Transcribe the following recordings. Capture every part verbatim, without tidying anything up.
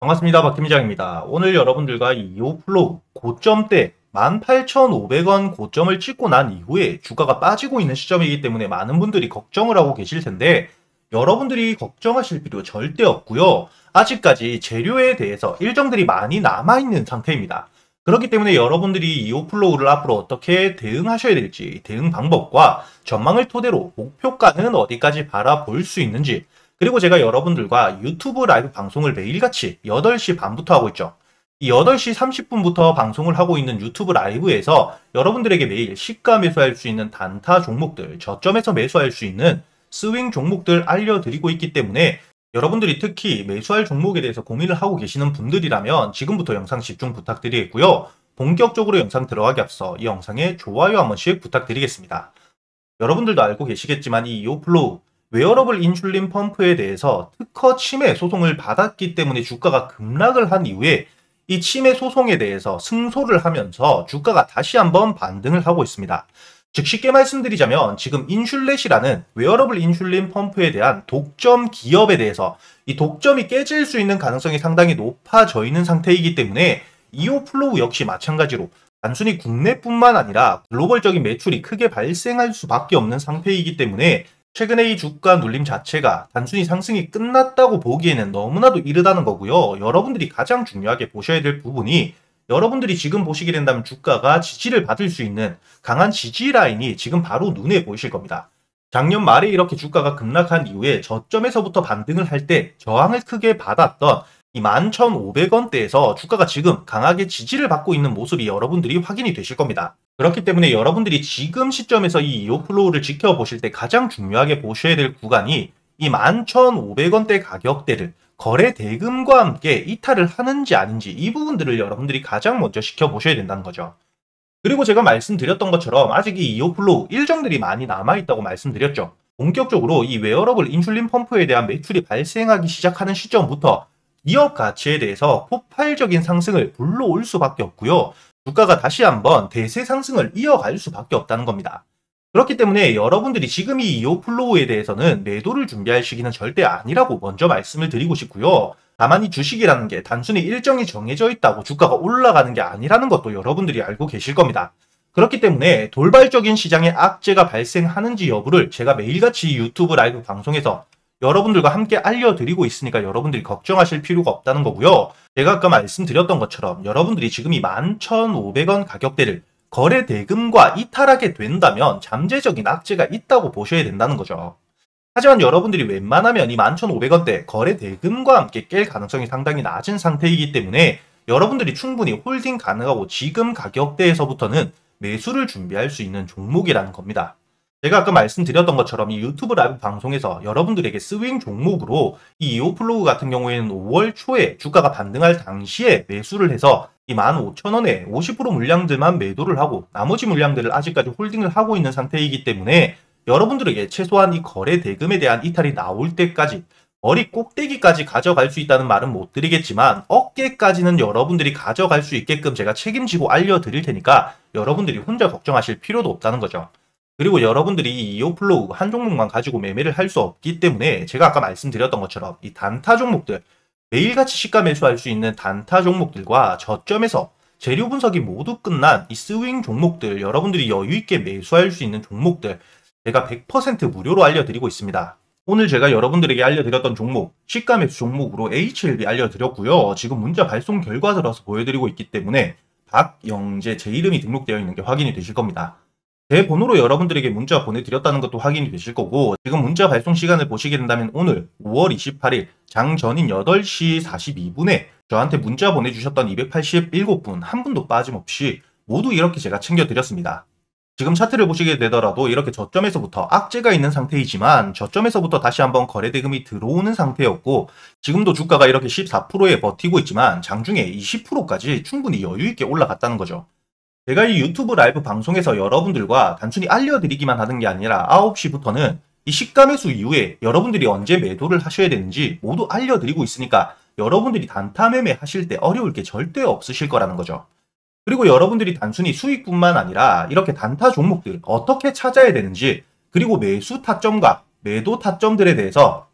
반갑습니다. 박 팀장입니다. 오늘 여러분들과 이 이오플로우 고점대 만 팔천오백 원 고점을 찍고 난 이후에 주가가 빠지고 있는 시점이기 때문에 많은 분들이 걱정을 하고 계실 텐데 여러분들이 걱정하실 필요 절대 없고요. 아직까지 재료에 대해서 일정들이 많이 남아있는 상태입니다. 그렇기 때문에 여러분들이 이오플로우를 앞으로 어떻게 대응하셔야 될지, 대응 방법과 전망을 토대로 목표가는 어디까지 바라볼 수 있는지, 그리고 제가 여러분들과 유튜브 라이브 방송을 매일같이 여덟 시 반부터 하고 있죠. 이 여덟 시 삼십 분부터 방송을 하고 있는 유튜브 라이브에서 여러분들에게 매일 시가 매수할 수 있는 단타 종목들, 저점에서 매수할 수 있는 스윙 종목들 알려드리고 있기 때문에 여러분들이 특히 매수할 종목에 대해서 고민을 하고 계시는 분들이라면 지금부터 영상 집중 부탁드리겠고요. 본격적으로 영상 들어가기 앞서 이 영상에 좋아요 한 번씩 부탁드리겠습니다. 여러분들도 알고 계시겠지만 이 이오플로우 웨어러블 인슐린 펌프에 대해서 특허 침해 소송을 받았기 때문에 주가가 급락을 한 이후에 이 침해 소송에 대해서 승소를 하면서 주가가 다시 한번 반등을 하고 있습니다. 즉 쉽게 말씀드리자면 지금 인슐렛이라는 웨어러블 인슐린 펌프에 대한 독점 기업에 대해서 이 독점이 깨질 수 있는 가능성이 상당히 높아져 있는 상태이기 때문에 이오플로우 역시 마찬가지로 단순히 국내뿐만 아니라 글로벌적인 매출이 크게 발생할 수밖에 없는 상태이기 때문에 최근에 이 주가 눌림 자체가 단순히 상승이 끝났다고 보기에는 너무나도 이르다는 거고요. 여러분들이 가장 중요하게 보셔야 될 부분이 여러분들이 지금 보시게 된다면 주가가 지지를 받을 수 있는 강한 지지 라인이 지금 바로 눈에 보이실 겁니다. 작년 말에 이렇게 주가가 급락한 이후에 저점에서부터 반등을 할 때 저항을 크게 받았던 이 만 천오백 원대에서 주가가 지금 강하게 지지를 받고 있는 모습이 여러분들이 확인이 되실 겁니다. 그렇기 때문에 여러분들이 지금 시점에서 이 이오플로우를 지켜보실 때 가장 중요하게 보셔야 될 구간이 이 만 천오백 원대 가격대를 거래 대금과 함께 이탈을 하는지 아닌지 이 부분들을 여러분들이 가장 먼저 지켜보셔야 된다는 거죠. 그리고 제가 말씀드렸던 것처럼 아직 이 이오플로우 일정들이 많이 남아있다고 말씀드렸죠. 본격적으로 이 웨어러블 인슐린 펌프에 대한 매출이 발생하기 시작하는 시점부터 기업 가치에 대해서 폭발적인 상승을 불러올 수밖에 없고요. 주가가 다시 한번 대세 상승을 이어갈 수밖에 없다는 겁니다. 그렇기 때문에 여러분들이 지금 이 이오플로우에 대해서는 매도를 준비할 시기는 절대 아니라고 먼저 말씀을 드리고 싶고요. 다만 이 주식이라는 게 단순히 일정이 정해져 있다고 주가가 올라가는 게 아니라는 것도 여러분들이 알고 계실 겁니다. 그렇기 때문에 돌발적인 시장에 악재가 발생하는지 여부를 제가 매일같이 유튜브 라이브 방송에서 여러분들과 함께 알려드리고 있으니까 여러분들이 걱정하실 필요가 없다는 거고요. 제가 아까 말씀드렸던 것처럼 여러분들이 지금 이 만 천오백 원 가격대를 거래 대금과 이탈하게 된다면 잠재적인 악재가 있다고 보셔야 된다는 거죠. 하지만 여러분들이 웬만하면 이 만 천오백 원대 거래 대금과 함께 깰 가능성이 상당히 낮은 상태이기 때문에 여러분들이 충분히 홀딩 가능하고 지금 가격대에서부터는 매수를 준비할 수 있는 종목이라는 겁니다. 제가 아까 말씀드렸던 것처럼 이 유튜브 라이브 방송에서 여러분들에게 스윙 종목으로 이 이오플로우 같은 경우에는 오월 초에 주가가 반등할 당시에 매수를 해서 이 만 오천 원에 오십 퍼센트 물량들만 매도를 하고 나머지 물량들을 아직까지 홀딩을 하고 있는 상태이기 때문에 여러분들에게 최소한 이 거래 대금에 대한 이탈이 나올 때까지 머리 꼭대기까지 가져갈 수 있다는 말은 못 드리겠지만 어깨까지는 여러분들이 가져갈 수 있게끔 제가 책임지고 알려드릴 테니까 여러분들이 혼자 걱정하실 필요도 없다는 거죠. 그리고 여러분들이 이 이오플로우 한 종목만 가지고 매매를 할 수 없기 때문에 제가 아까 말씀드렸던 것처럼 이 단타 종목들, 매일같이 시가 매수할 수 있는 단타 종목들과 저점에서 재료 분석이 모두 끝난 이 스윙 종목들, 여러분들이 여유있게 매수할 수 있는 종목들 제가 백 퍼센트 무료로 알려드리고 있습니다. 오늘 제가 여러분들에게 알려드렸던 종목, 시가 매수 종목으로 에이치엘비 알려드렸고요. 지금 문자 발송 결과 들어서 보여드리고 있기 때문에 박영재 제 이름이 등록되어 있는 게 확인이 되실 겁니다. 제 번호로 여러분들에게 문자 보내드렸다는 것도 확인이 되실 거고 지금 문자 발송 시간을 보시게 된다면 오늘 오월 이십팔일 장전인 여덟 시 사십이 분에 저한테 문자 보내주셨던 이백팔십칠 분 한 분도 빠짐없이 모두 이렇게 제가 챙겨드렸습니다. 지금 차트를 보시게 되더라도 이렇게 저점에서부터 악재가 있는 상태이지만 저점에서부터 다시 한번 거래대금이 들어오는 상태였고 지금도 주가가 이렇게 십사 퍼센트에 버티고 있지만 장중에 이십 퍼센트까지 충분히 여유있게 올라갔다는 거죠. 제가 이 유튜브 라이브 방송에서 여러분들과 단순히 알려드리기만 하는 게 아니라 아홉 시부터는 이 시가 매수 이후에 여러분들이 언제 매도를 하셔야 되는지 모두 알려드리고 있으니까 여러분들이 단타 매매 하실 때 어려울 게 절대 없으실 거라는 거죠. 그리고 여러분들이 단순히 수익뿐만 아니라 이렇게 단타 종목들 어떻게 찾아야 되는지 그리고 매수 타점과 매도 타점들에 대해서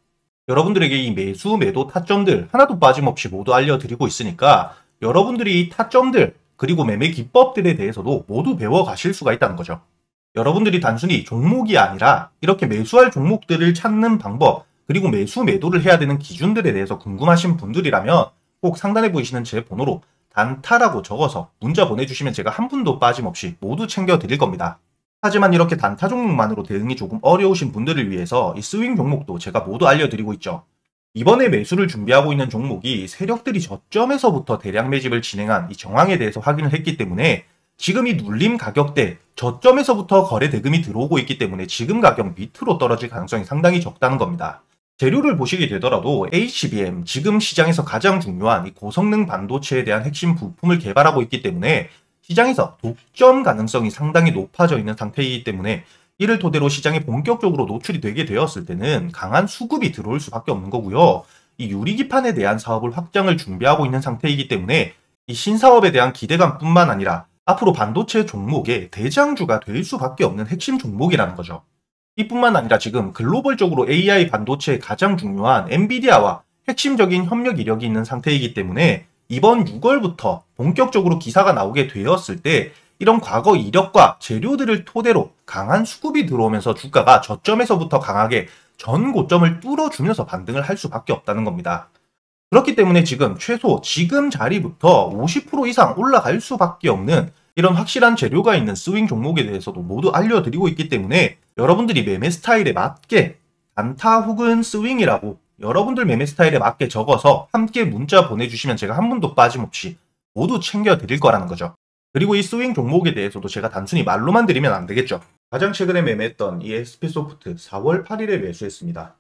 여러분들에게 이 매수, 매도 타점들 하나도 빠짐없이 모두 알려드리고 있으니까 여러분들이 이 타점들 그리고 매매 기법들에 대해서도 모두 배워가실 수가 있다는 거죠. 여러분들이 단순히 종목이 아니라 이렇게 매수할 종목들을 찾는 방법 그리고 매수, 매도를 해야 되는 기준들에 대해서 궁금하신 분들이라면 꼭 상단에 보이시는 제 번호로 단타라고 적어서 문자 보내주시면 제가 한 분도 빠짐없이 모두 챙겨드릴 겁니다. 하지만 이렇게 단타 종목만으로 대응이 조금 어려우신 분들을 위해서 이 스윙 종목도 제가 모두 알려드리고 있죠. 이번에 매수를 준비하고 있는 종목이 세력들이 저점에서부터 대량 매집을 진행한 이 정황에 대해서 확인을 했기 때문에 지금 이 눌림 가격대 저점에서부터 거래 대금이 들어오고 있기 때문에 지금 가격 밑으로 떨어질 가능성이 상당히 적다는 겁니다. 재료를 보시게 되더라도 에이치비엠, 지금 시장에서 가장 중요한 이 고성능 반도체에 대한 핵심 부품을 개발하고 있기 때문에 시장에서 독점 가능성이 상당히 높아져 있는 상태이기 때문에 이를 토대로 시장에 본격적으로 노출이 되게 되었을 때는 강한 수급이 들어올 수밖에 없는 거고요. 이 유리기판에 대한 사업을 확장을 준비하고 있는 상태이기 때문에 이 신사업에 대한 기대감뿐만 아니라 앞으로 반도체 종목의 대장주가 될 수밖에 없는 핵심 종목이라는 거죠. 이뿐만 아니라 지금 글로벌적으로 에이아이 반도체의 가장 중요한 엔비디아와 핵심적인 협력 이력이 있는 상태이기 때문에 이번 유월부터 본격적으로 기사가 나오게 되었을 때 이런 과거 이력과 재료들을 토대로 강한 수급이 들어오면서 주가가 저점에서부터 강하게 전 고점을 뚫어주면서 반등을 할 수밖에 없다는 겁니다. 그렇기 때문에 지금 최소 지금 자리부터 오십 퍼센트 이상 올라갈 수밖에 없는 이런 확실한 재료가 있는 스윙 종목에 대해서도 모두 알려드리고 있기 때문에 여러분들이 매매 스타일에 맞게 단타 혹은 스윙이라고 여러분들 매매 스타일에 맞게 적어서 함께 문자 보내주시면 제가 한 분도 빠짐없이 모두 챙겨드릴 거라는 거죠. 그리고 이 스윙 종목에 대해서도 제가 단순히 말로만 드리면 안 되겠죠. 가장 최근에 매매했던 이 에스피소프트 사월 팔일에 매수했습니다.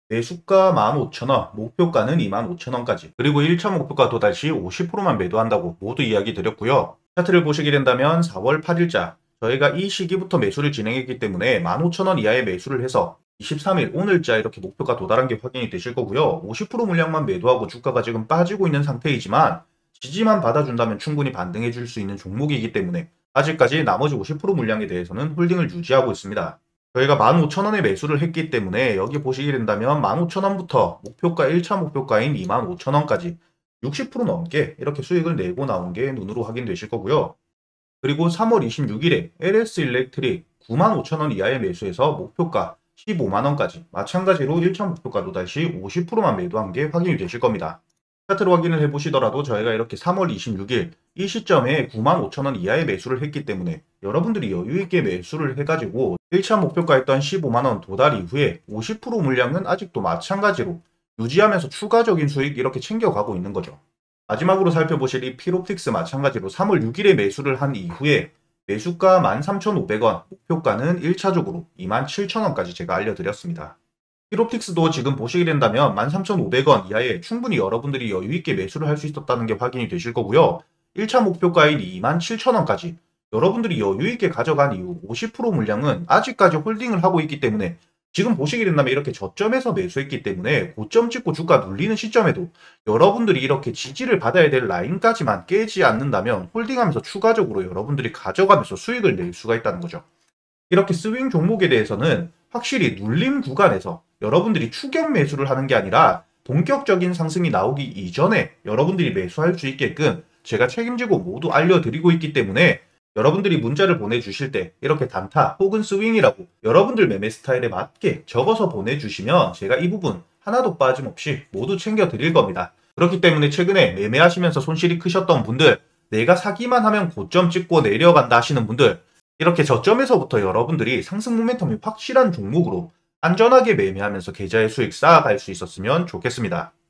매수가 만 오천 원, 목표가는 이만 오천 원까지, 그리고 일 차 목표가 도달 시 오십 퍼센트만 매도한다고 모두 이야기 드렸고요. 차트를 보시게 된다면 사월 팔일자 저희가 이 시기부터 매수를 진행했기 때문에 만 오천 원 이하의 매수를 해서 이십삼일 오늘자 이렇게 목표가 도달한 게 확인이 되실 거고요. 오십 퍼센트 물량만 매도하고 주가가 지금 빠지고 있는 상태이지만 지지만 받아준다면 충분히 반등해 줄 수 있는 종목이기 때문에 아직까지 나머지 오십 퍼센트 물량에 대해서는 홀딩을 유지하고 있습니다. 저희가 만 오천 원에 매수를 했기 때문에 여기 보시게 된다면 만 오천 원부터 목표가 일 차 목표가인 이만 오천 원까지 육십 퍼센트 넘게 이렇게 수익을 내고 나온 게 눈으로 확인되실 거고요. 그리고 삼월 이십육일에 엘에스 일렉트릭 구만 오천 원 이하의 매수해서 목표가 십오만 원까지 마찬가지로 일 차 목표가 도달 시 오십 퍼센트만 매도한 게 확인이 되실 겁니다. 차트로 확인을 해보시더라도 저희가 이렇게 삼월 이십육일 이 시점에 구만 오천 원 이하의 매수를 했기 때문에 여러분들이 여유있게 매수를 해가지고 일 차 목표가였던 십오만 원 도달 이후에 오십 퍼센트 물량은 아직도 마찬가지로 유지하면서 추가적인 수익 이렇게 챙겨가고 있는 거죠. 마지막으로 살펴보실 이 필옵틱스 마찬가지로 삼월 육일에 매수를 한 이후에 매수가 만 삼천오백 원, 목표가는 일 차적으로 이만 칠천 원까지 제가 알려드렸습니다. 필옵틱스도 지금 보시게 된다면 만 삼천오백 원 이하에 충분히 여러분들이 여유있게 매수를 할 수 있었다는 게 확인이 되실 거고요. 일 차 목표가인 이만 칠천 원까지 여러분들이 여유있게 가져간 이후 오십 퍼센트 물량은 아직까지 홀딩을 하고 있기 때문에 지금 보시게 된다면 이렇게 저점에서 매수했기 때문에 고점 찍고 주가 눌리는 시점에도 여러분들이 이렇게 지지를 받아야 될 라인까지만 깨지 않는다면 홀딩하면서 추가적으로 여러분들이 가져가면서 수익을 낼 수가 있다는 거죠. 이렇게 스윙 종목에 대해서는 확실히 눌림 구간에서 여러분들이 추격 매수를 하는 게 아니라 본격적인 상승이 나오기 이전에 여러분들이 매수할 수 있게끔 제가 책임지고 모두 알려드리고 있기 때문에 여러분들이 문자를 보내주실 때 이렇게 단타 혹은 스윙이라고 여러분들 매매 스타일에 맞게 적어서 보내주시면 제가 이 부분 하나도 빠짐없이 모두 챙겨드릴 겁니다. 그렇기 때문에 최근에 매매하시면서 손실이 크셨던 분들, 내가 사기만 하면 고점 찍고 내려간다 하시는 분들, 이렇게 저점에서부터 여러분들이 상승 모멘텀이 확실한 종목으로 안전하게 매매하면서 계좌의 수익 쌓아갈 수 있었으면 좋겠습니다.